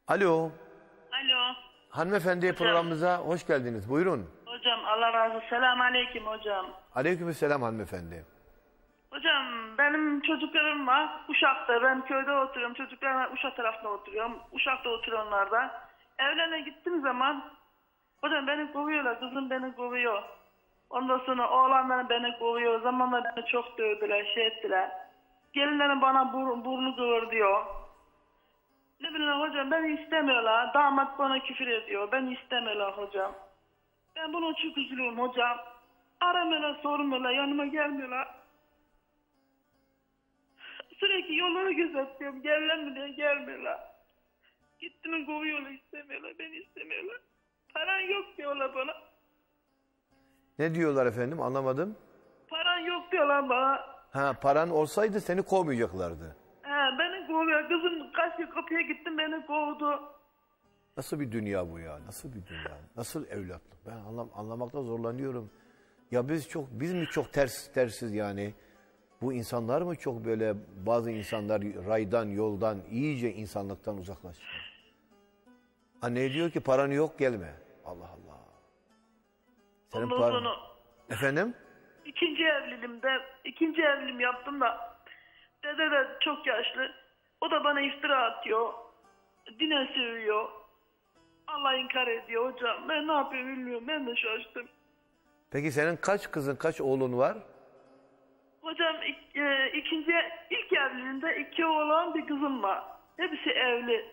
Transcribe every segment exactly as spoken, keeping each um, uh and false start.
Alo. Alo. Hanımefendi Hocam. programımıza hoş geldiniz. Buyurun. Hocam Allah razı olsun. Selamun aleyküm hocam. Aleykümselam hanımefendi. Hocam benim çocuklarım var. Uşak'ta. Ben köyde oturuyorum. Çocuklarım Uşak tarafında oturuyorum. Uşak'ta oturuyorlar da. Evlerine gittiğim zaman hocam beni kovuyorlar. Kızım beni kovuyor. Ondan sonra oğlanlarım beni kovuyor. Zamanla beni çok dövdüler, şey ettiler. Gelinlerim bana bur burnu kıvırıyor. Ne bileyim hocam beni istemiyorlar. Damat bana küfür ediyor. Beni istemiyorlar hocam. Ben bunu çok üzülüyorum hocam. Aramıyorlar, sormuyorlar, yanıma gelmiyorlar. Sürekli yolları gözetliyorum. Gelen mi diye gelmiyorlar. Gittiğimi kovuyorlar, istemiyorlar, beni istemiyorlar. Paran yok diyorlar bana. Ne diyorlar efendim, anlamadım. Paran yok diyorlar bana. Ha, paran olsaydı seni kovmayacaklardı. He, beni kovuyor. Kızım kaç yıl kapıya gittim, beni kovdu. Nasıl bir dünya bu ya? Nasıl bir dünya? Nasıl evlatlık? Ben anlam anlamakta zorlanıyorum. Ya biz çok biz mi çok ters tersiz yani? Bu insanlar mı çok böyle, bazı insanlar raydan, yoldan, iyice insanlıktan uzaklaşıyor. Anne diyor ki paran yok, gelme. Allah Allah. Senin Ondan paran... sonra Efendim? ikinci evliliğimde, ikinci evliliğim yaptım da dede de çok yaşlı. O da bana iftira atıyor. Dine sövüyor. Allah inkar ediyor hocam. Ben ne yapayım bilmiyorum. Ben de şaştım. Peki senin kaç kızın, kaç oğlun var? Hocam ik, e, ikinci, ilk evliliğimde iki oğlan bir kızım var. Hepsi evli.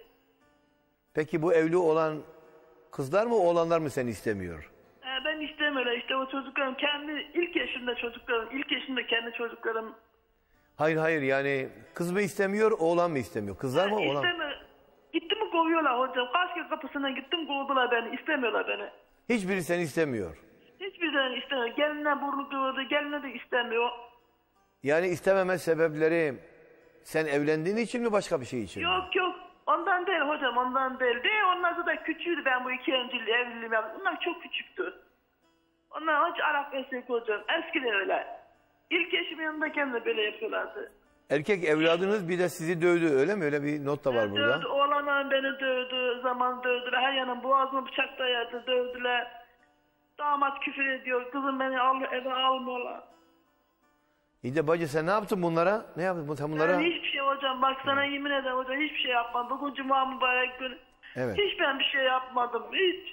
Peki bu evli olan kızlar mı, oğlanlar mı seni istemiyor? E, ben istemiyorum işte o çocuklarım. Kendi ilk yaşında çocuklarım. İlk yaşında kendi çocuklarım. Hayır hayır, yani kız mı istemiyor, oğlan mı istemiyor? Kızlar mı, oğlan? İstemiyor. Gitti mi kovuyorlar hocam. Kaç kez kapısına gittim, kovdular beni. İstemiyorlar beni. Hiçbiri seni istemiyor. Hiçbir zaman istemiyor. Geline burnu kıvırdı. Geline de istemiyor. Yani istememe sebepleri sen evlendiğin için mi, başka bir şey için mi? Yok yok. Ondan değil hocam, ondan değil. Değil, onlar da küçüğüydü ben bu iki önceli evliliğim yaptım. Onlar çok küçüktü. Onlar hiç alakası yok hocam. Eskiden öyle. İlk eşimin yanındayken de böyle yapıyorlardı. Erkek evladınız bir de sizi dövdü, öyle mi? Öyle bir not da var Beni burada. dövdü, oğlanlar beni dövdü, zaman dövdüler. Her yanım boğazıma bıçak dayadı, dövdüler. Damat küfür ediyor, kızım beni al, eve almıyorlar. İyi de bacı, sen ne yaptın bunlara? Ne yaptın sen bunlara? Ben hiçbir şey hocam, bak sana yemin ederim hocam, hiçbir şey yapmadım. Bugün cuma mübarek gün. Evet. Hiç ben bir şey yapmadım, hiç.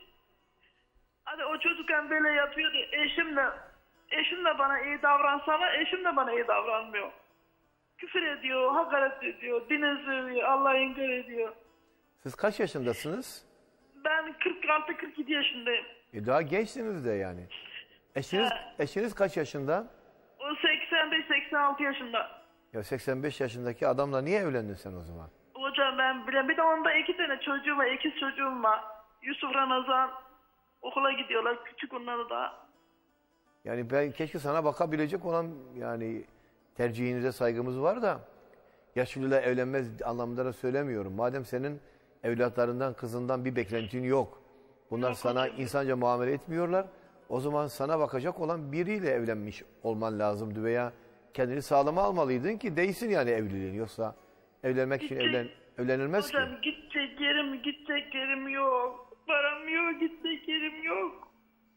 Hadi o çocukken böyle yapıyordu, eşim de, eşim de bana iyi davransa ama eşim de bana iyi davranmıyor. Küfür ediyor, hakaret ediyor, dine sövüyor, Allah'ı inkar ediyor. Siz kaç yaşındasınız? Ben kırk altı kırk yedi yaşındayım. E daha gençsiniz de yani. Eşiniz, eşiniz kaç yaşında? O seksen beş seksen altı yaşında. Ya seksen beş yaşındaki adamla niye evlendin sen o zaman? Hocam ben bile, bir de onda iki tane çocuğum var, ikiz çocuğum var. Yusuf, Ramazan okula gidiyorlar, küçük onları da. Yani ben keşke sana bakabilecek olan, yani tercihinize saygımız var da yaşlıyla evlenmez anlamında da söylemiyorum. Madem senin evlatlarından, kızından bir beklentin yok. Bunlar Yok sana hocam. insanca muamele etmiyorlar. O zaman sana bakacak olan biriyle evlenmiş olman lazımdı veya kendini sağlama almalıydın ki değilsin yani evliliğin. Yoksa evlenmek için Gidecek- evlen, evlenilmez ki. Hocam gidecek yerim, gidecek yerim yok. Param yok, gidecek yerim yok.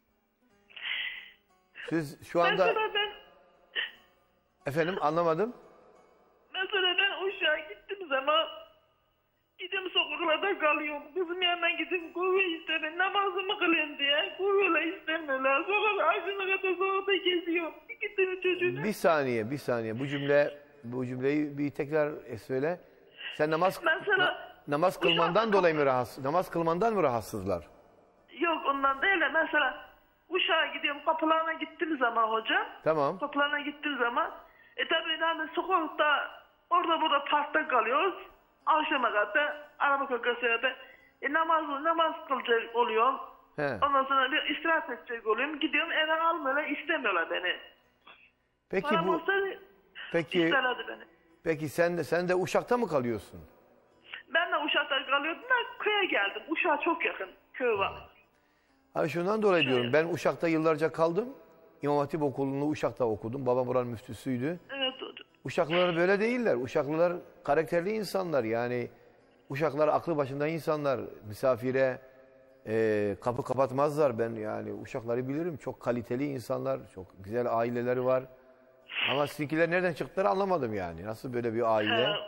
Siz şu anda... Mesela ben, Efendim, anlamadım. mesela ben Uşak'a gittim zaman gidiyorum sokaklarda kalıyorum. Kızım yanına gidip kovuyor istemiyor. Namazımı kılayım diye. Kovuyorlar, istemiyorlar. Sokak ağacına kadar sokakta geziyorum. İki tane çocuğuna. Bir saniye, bir saniye. Bu cümle, bu cümleyi bir tekrar söyle. Sen namaz Mesela- na- namaz kılmandan Uşak- dolayı mı rahatsız? Namaz kılmandan mı rahatsızlar? Yok ondan değil de mesela Uşak'a gidiyorum, kapılarına gittiğim zaman hocam. Tamam. Kapılarına gittiğim zaman. E tabi yani sokakta orada burada parkta kalıyoruz. Akşama kadar araba kakasıyla da e, namaz, namaz kılacak oluyorum. He. Ondan sonra bir istirahat edecek oluyorum. Gidiyorum, eve almıyorlar, istemiyorlar beni. Peki Param bu olsa peki isterlerdi beni. peki sen de sen de Uşak'ta mı kalıyorsun? Ben de Uşak'ta kalıyordum da köye geldim. Uşak'a çok yakın köy var. Abi şundan dolayı Şöyle. diyorum. Ben Uşak'ta yıllarca kaldım. İmam Hatip Okulu'nu Uşak'ta okudum. Babam oranın müftüsüydü. Evet hocam. Uşaklılar böyle değiller. Uşaklılar karakterli insanlar. Yani Uşaklar aklı başında insanlar. Misafire e, kapı kapatmazlar. Ben yani uşakları bilirim. Çok kaliteli insanlar. Çok güzel aileleri var. Ama sizinkiler nereden çıktılar anlamadım yani. Nasıl böyle bir aile? Ee,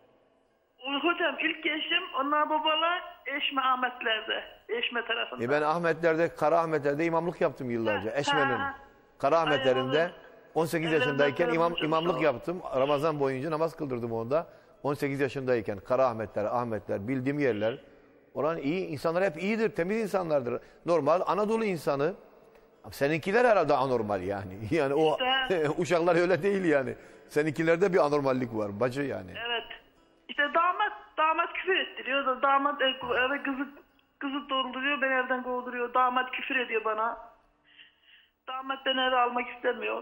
hocam ilk eşim onlar babalar Eşme Ahmetler'de. Eşme tarafında. E ben Ahmetler'de, Kara Ahmetler'de imamlık yaptım yıllarca. Ha, Eşme'nin ha. Kara Ahmetler'inde Aynen. on sekiz Ellerinden yaşındayken imam, öpüyorum imamlık çok. yaptım. Ramazan boyunca namaz kıldırdım onda. on sekiz yaşındayken Kara Ahmetler, Ahmetler bildiğim yerler. Oran iyi, insanlar hep iyidir, temiz insanlardır. Normal Anadolu insanı. Seninkiler herhalde anormal yani. Yani o İşte. uşaklar öyle değil yani. Seninkilerde bir anormallik var bacı yani. Evet. İşte damat damat küfür ettiriyor da damat ev- eve kızı kızı dolduruyor, ben evden kovduruyor. Damat küfür ediyor bana. Damat beni eve almak istemiyor.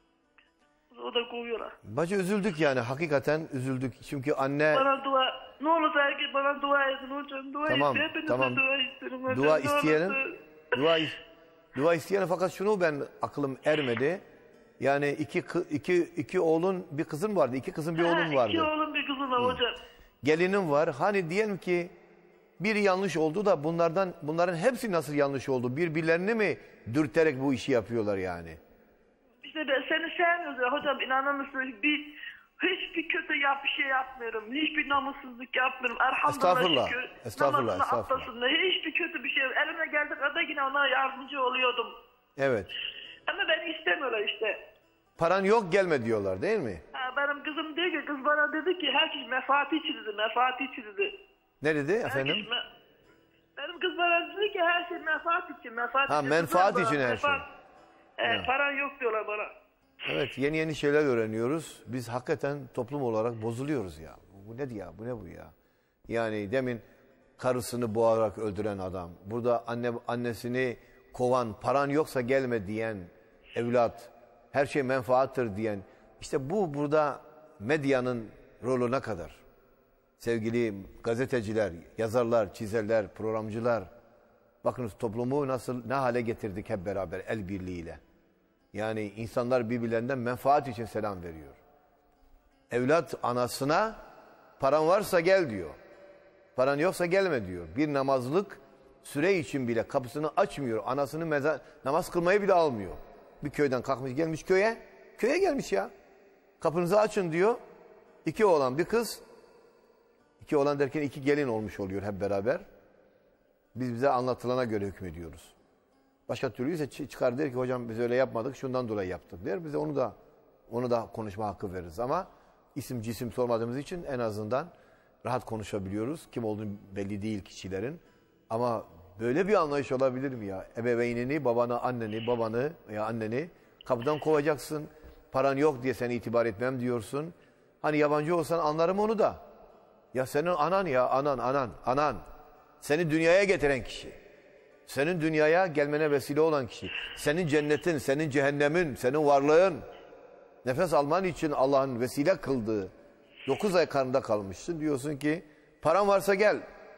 O da kovuyorlar. Bacı üzüldük yani hakikaten üzüldük. Çünkü anne Bana dua, ne olursa herkes bana dua edin hocam. Dua Tamam, isteyin, hepinize tamam. dua isterim hocam. Dua ne isteyenin, olursa. dua, dua isteyenin fakat şunu ben aklım ermedi. Yani iki, kı- iki, iki oğlun bir kızın vardı. iki kızın bir oğlun Ha, vardı. İki oğlum bir kızım var hocam. Gelinin var. Hani diyelim ki biri yanlış oldu da bunlardan bunların hepsi nasıl yanlış oldu? Birbirlerini mi dürterek bu işi yapıyorlar yani? İşte ben seni sevmiyorum ya hocam, inanır mısın? Bir, hiçbir kötü yap, bir şey yapmıyorum. Hiçbir namussuzluk yapmıyorum. Elhamdülillah Estağfurullah, şükür. estağfurullah, Namazını, estağfurullah. abdestinde hiçbir kötü bir şey yok. Elime geldi kadar yine ona yardımcı oluyordum. Evet. Ama beni istemiyorlar işte. Paran yok gelme diyorlar değil mi? Ha, benim kızım diyor ki, kız bana dedi ki herkes menfaati için dedi, menfaati için dedi. Ne dedi efendim? Herkes me- benim kız bana dedi ki her şey menfaat için, menfaat Ha, için. menfaat Kızlar için bana, her şey. menfaat- He, paran yok diyorlar bana. Evet, yeni yeni şeyler öğreniyoruz. Biz hakikaten toplum olarak bozuluyoruz ya. Bu ne ya? Bu ne bu ya? Yani demin karısını boğarak öldüren adam, burada anne annesini kovan, paran yoksa gelme diyen evlat, her şey menfaattır diyen. İşte bu burada medyanın rolü ne kadar? Sevgili gazeteciler, yazarlar, çizerler, programcılar, bakınız toplumu nasıl ne hale getirdik hep beraber el birliğiyle. Yani insanlar birbirlerinden menfaat için selam veriyor. Evlat anasına paran varsa gel diyor. Paran yoksa gelme diyor. Bir namazlık süre için bile kapısını açmıyor. Anasını mezar, namaz kılmayı bile almıyor. Bir köyden kalkmış gelmiş köye. Köye gelmiş ya. Kapınızı açın diyor. İki oğlan bir kız. İki oğlan derken iki gelin olmuş oluyor hep beraber. Biz bize anlatılana göre hükmediyoruz. Başka türlü ise çıkar der ki hocam biz öyle yapmadık şundan dolayı yaptık der. Bize onu da onu da konuşma hakkı veririz ama isim cisim sormadığımız için en azından rahat konuşabiliyoruz. Kim olduğunu belli değil kişilerin. Ama böyle bir anlayış olabilir mi ya? Ebeveynini, babanı, anneni, babanı veya anneni kapıdan kovacaksın. Paran yok diye seni itibar etmem diyorsun. Hani yabancı olsan anlarım onu da. Ya senin anan ya anan anan anan. Seni dünyaya getiren kişi. Senin dünyaya gelmene vesile olan kişi. Senin cennetin, senin cehennemin, senin varlığın. Nefes alman için Allah'ın vesile kıldığı dokuz ay karnında kalmışsın. Diyorsun ki paran varsa gel.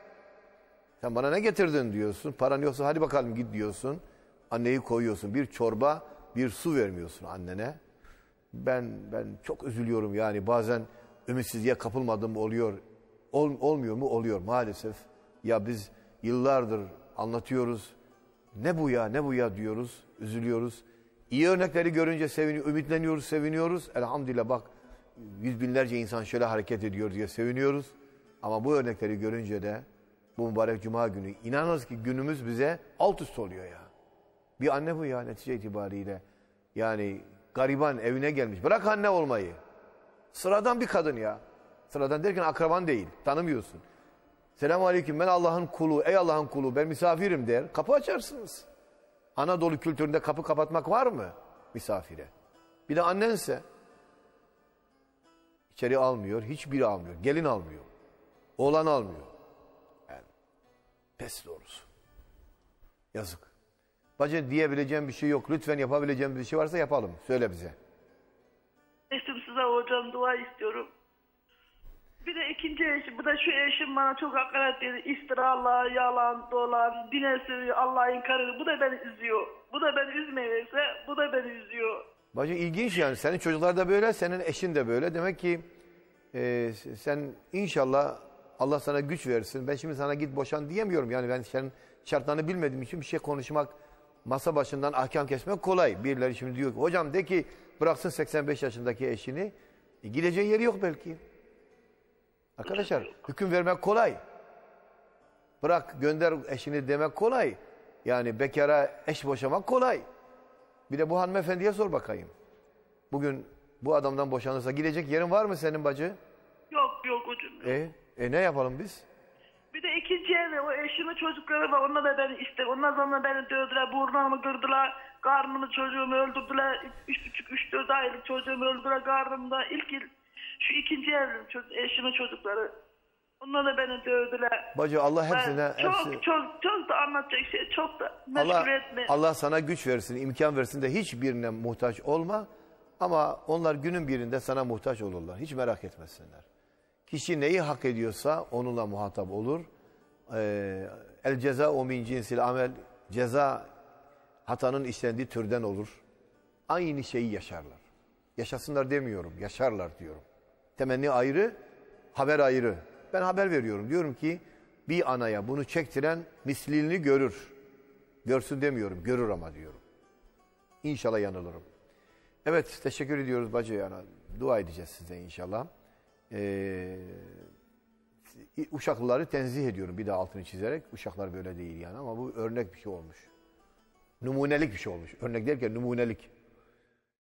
Sen bana ne getirdin diyorsun. Paran yoksa hadi bakalım git diyorsun. Anneyi koyuyorsun. Bir çorba, bir su vermiyorsun annene. Ben ben çok üzülüyorum yani bazen ümitsizliğe kapılmadım oluyor. Ol, olmuyor mu? Oluyor maalesef. Ya biz yıllardır anlatıyoruz. Ne bu ya, ne bu ya diyoruz, üzülüyoruz. İyi örnekleri görünce seviniyor, ümitleniyoruz, seviniyoruz. Elhamdülillah bak yüz binlerce insan şöyle hareket ediyor diye seviniyoruz. Ama bu örnekleri görünce de bu mübarek cuma günü inanırız ki günümüz bize alt üst oluyor ya. Bir anne bu ya netice itibariyle. Yani gariban evine gelmiş. Bırak anne olmayı. Sıradan bir kadın ya. Sıradan derken akraban değil, tanımıyorsun. Selamun aleyküm ben Allah'ın kulu, ey Allah'ın kulu ben misafirim der. Kapı açarsınız. Anadolu kültüründe kapı kapatmak var mı misafire? Bir de annense içeri almıyor, hiçbiri almıyor. Gelin almıyor. Oğlan almıyor. Yani pes doğrusu. Yazık. Bacı diyebileceğim bir şey yok. Lütfen yapabileceğim bir şey varsa yapalım. Söyle bize. Eşim size hocam dua istiyorum. Bir de ikinci eşim, bu da şu eşim bana çok hakaret ediyor. İftiralar, yalan, dolan, dine sövüyor, Allah'ı inkar ediyor. Bu da beni üzüyor. Bu da beni üzmeyirse, bu da beni üzüyor. Bacı ilginç yani. Senin çocuklar da böyle, senin eşin de böyle. Demek ki e, sen inşallah Allah sana güç versin. Ben şimdi sana git boşan diyemiyorum. Yani ben senin şartlarını bilmediğim için bir şey konuşmak, masa başından ahkam kesmek kolay. Birileri şimdi diyor ki hocam de ki bıraksın seksen beş yaşındaki eşini. E, gideceği yeri yok belki. Arkadaşlar hüküm vermek kolay. Bırak gönder eşini demek kolay. Yani bekara eş boşamak kolay. Bir de bu hanımefendiye sor bakayım. Bugün bu adamdan boşanırsa gidecek yerin var mı senin bacı? Yok yok hocam. Yok. E, e ne yapalım biz? Bir de ikinci evde o eşimin çocukları var. Onlar da beni işte. Onlar sonra beni dövdüler. Burnumı kırdılar. Karnımı çocuğumu öldürdüler. Üç buçuk, üç dört aylık çocuğumu öldürdüler karnımda. İlk il, şu ikinci evlim çocuk, eşimin çocukları. Onlar da beni dövdüler. Bacı Allah hepsine... Ben çok, hepsi... çok, çok da anlatacak şey. Çok da meşgul Allah, etme. Allah sana güç versin, imkan versin de hiçbirine muhtaç olma. Ama onlar günün birinde sana muhtaç olurlar. Hiç merak etmesinler. Kişi neyi hak ediyorsa onunla muhatap olur. Ee, El ceza o min cinsil amel. Ceza hatanın işlendiği türden olur. Aynı şeyi yaşarlar. Yaşasınlar demiyorum, yaşarlar diyorum. Temenni ayrı, haber ayrı. Ben haber veriyorum. Diyorum ki bir anaya bunu çektiren mislini görür. Görsün demiyorum, görür ama diyorum. İnşallah yanılırım. Evet, teşekkür ediyoruz bacı. Yani dua edeceğiz size inşallah. Ee, Uşaklıları tenzih ediyorum bir daha altını çizerek. Uşaklar böyle değil yani ama bu örnek bir şey olmuş. Numunelik bir şey olmuş. Örnek derken numunelik.